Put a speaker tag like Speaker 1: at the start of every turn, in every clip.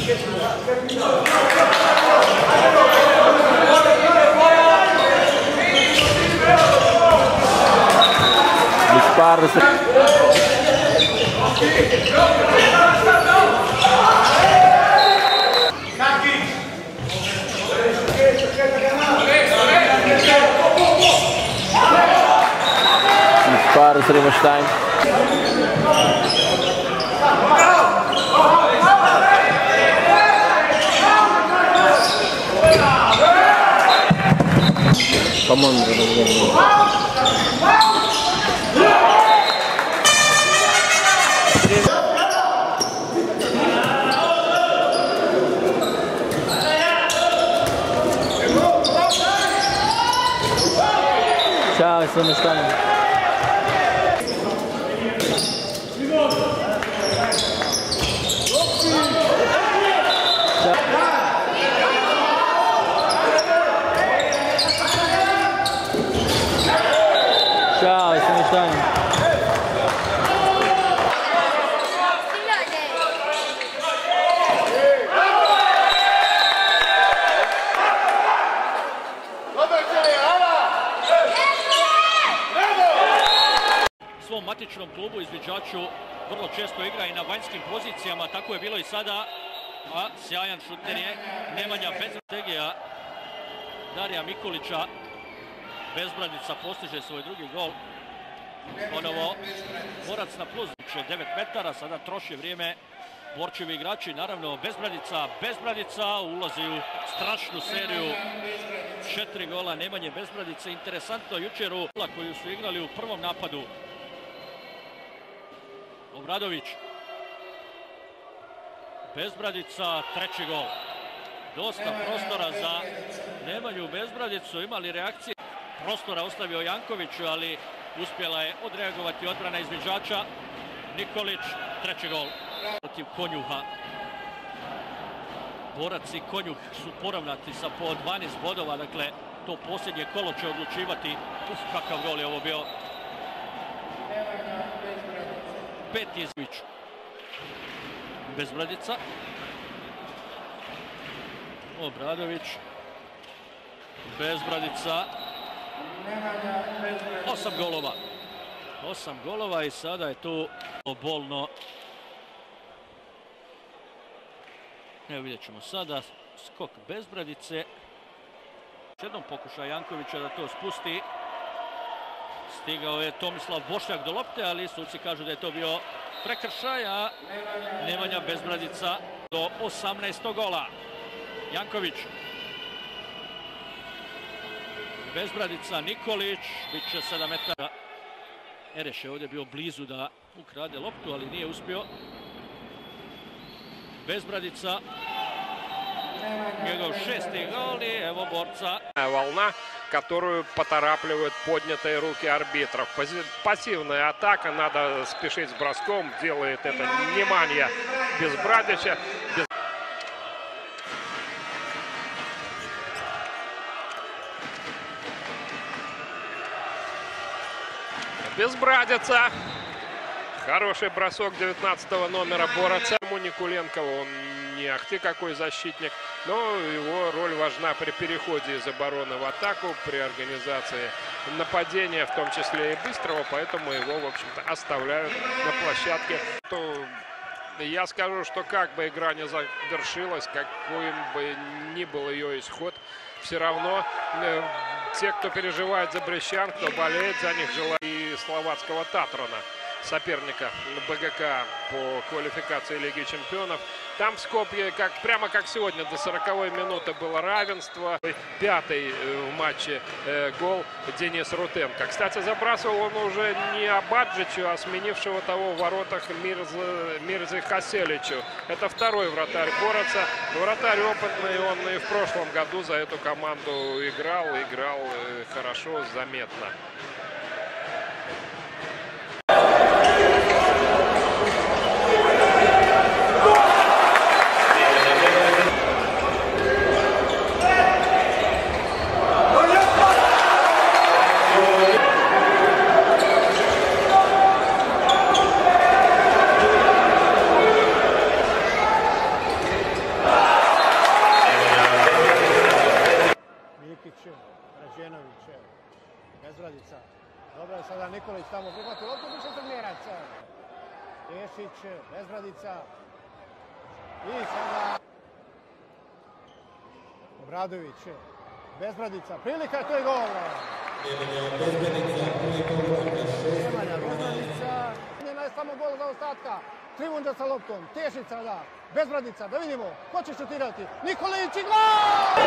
Speaker 1: Dispara se. Dispara se Riemenstein. Come on. Ciao, sono Stein. Ciao, sono Stein.
Speaker 2: Svom matičnom klubu izviđaču vrlo često igra i na vanjskim pozicijama, tako je bilo i sada, a sjajan šuter je Nemanja Bezbradica. Darija Mikulića, Bezbradica postiže svoj drugi gol. Ponovo borac na plus 9 metara, sada troši vrijeme borčivi igrači, naravno Bezbradica ulazi u strašnu seriju 4 gola Nemanje Bezbradice. Interesantno jučer u koju su igrali u prvom napadu. Obradović, Bezbradica, treći gol. Dosta prostora za Nemanju Bezbradicu, imali reakcije. Prostora ostavio Jankoviću, ali uspjela je odreagovati odbrana izviđača. Nikolić, treći gol protiv Konjuha. Borac i Konjuh su poravnati sa po 12 bodova, dakle to posljednje kolo će odlučivati. Kakav gol je ovo bio. Peti izvić. Bezbradica. Obradović. Bezbradica. 8 golova. 8 golova i sada je tu bolno. Evo vidjet ćemo sada skok Bezbradice. Još jednom pokušaj Jankovića da to spusti. Stigao je Tomislav Bošnjak do lopte, ali suci kažu da je to bio prekršaj, a Nemanja Bezbradica do 18. gola. Janković. Bezbradica, Nikolić, bit će 7 metara. Ereš je ovdje bio blizu da ukrade loptu, ali nije uspio. Bezbradica, njegov 6. gol i evo borca.
Speaker 3: Волна, которую поторапливают поднятые руки арбитров. Пассивная атака, надо спешить с броском, делает это Немanja Безбрадича. Безбрадица. Хороший бросок 19-го номера Бороца. Никуленкова, он не ахти какой защитник, но его роль важна при переходе из обороны в атаку, при организации нападения, в том числе и быстрого, поэтому его, в общем-то, оставляют на площадке. Я скажу, что как бы игра не завершилась, какой бы ни был ее исход, все равно те, кто переживает за брестян, кто болеет за них, желают и словацкого Татрана, соперника БГК по квалификации Лиги Чемпионов. Там в Скопье, прямо как сегодня, до 40-й минуты было равенство. 5-й в матче гол Денис Рутенко. Кстати, забрасывал он уже не Абаджичу, а сменившего того в воротах Мирзе Хаселичу. Это второй вратарь Бороца. Вратарь опытный, он и в прошлом году за эту команду играл хорошо, заметно.
Speaker 4: Bezbradica. Dobro je sada Nikolić tamo prihvatio loptu, više Crnjerac. Tešić, Bezbradica. I sada Obradović, Bezbradica, prilika, to je gol. Nemanja Bezbradica. Je samo gol za ostatka. Trivundža sa loptom, Tešić sada, Bezbradica, da vidimo, ko će šutirati? Nikolić i gol!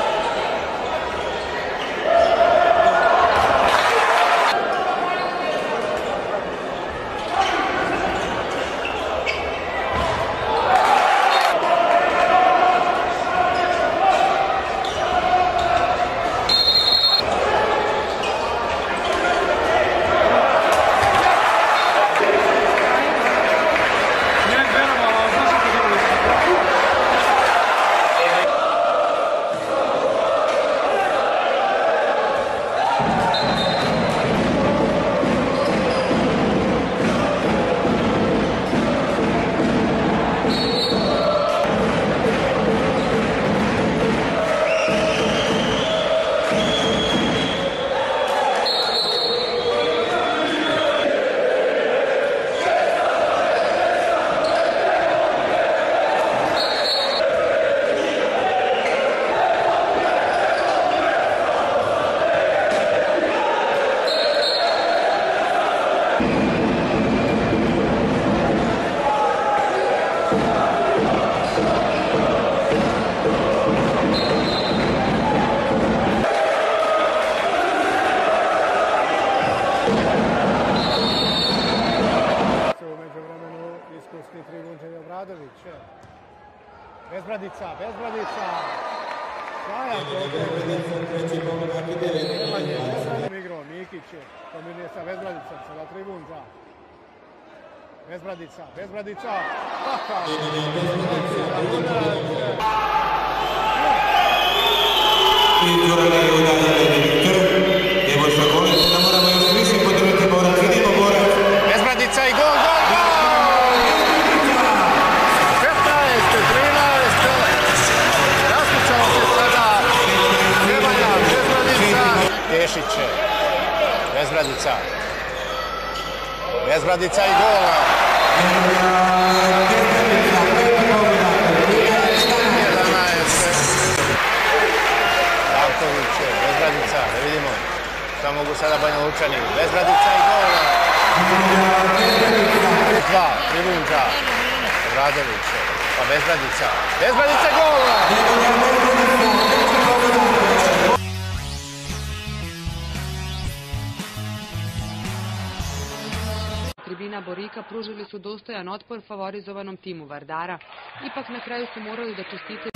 Speaker 4: Trivundža i Obradović. Bezbradica, Bezbradica. Sjajan igrao Mikić, kombinuje sa Bezbradicom, sada Trivundža. Bezbradica, Bezbradica. Kakav! Bezbradica i gol, gol, gol! 15-13. Raspućao se sada Nemanja Bezbradica. Tešić, Bezbradica. Bezbradica i gol. Janković, Bezbradica, da vidimo šta mogu sada Banja Lučani. Bezbradica i gol. 2, Trivundža, Obradović, pa Bezbradica. Bezbradica gol!
Speaker 5: Tribina Borika pružili su dostojan otpor favorizovanom timu Vardara. Ipak na kraju su morali da čestitaju.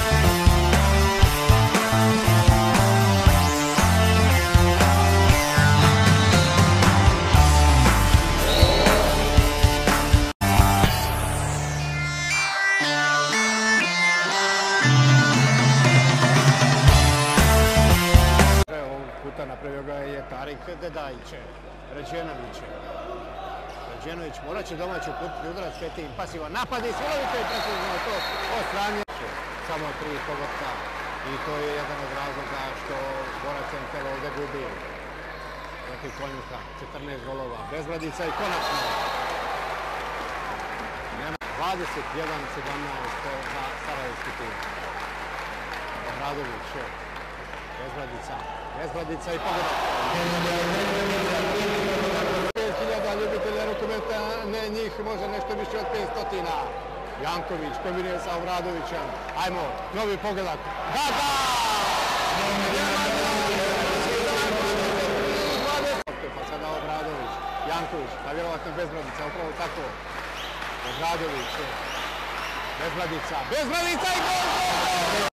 Speaker 4: Napravio ga je Tarik Dedajić, Rađenović. Rađenović morat će domaći uputiti udarac, Petin pasivan napad i silovito je precizno to odstranio. Samo 3 pogotka i to je jedan od razloga što Borac Entel ovdje gubi protiv Konjuka. 14 golova, Bezbradica i konačno 21-17 za sarajevski tim. Obradović, Bezbradica, Bezbradica i pogodak. 5.000 ljubitelja rukometa, ne njih, može nešto više od 500. Janković kombinuje sa Obradovićem. Ajmo, novi pogodak. Da, da! Pa sada Obradović, Janković, pa vjerovatno Bezbradica, upravo tako. Obradović, Bezbradica, Bezbradica i gol!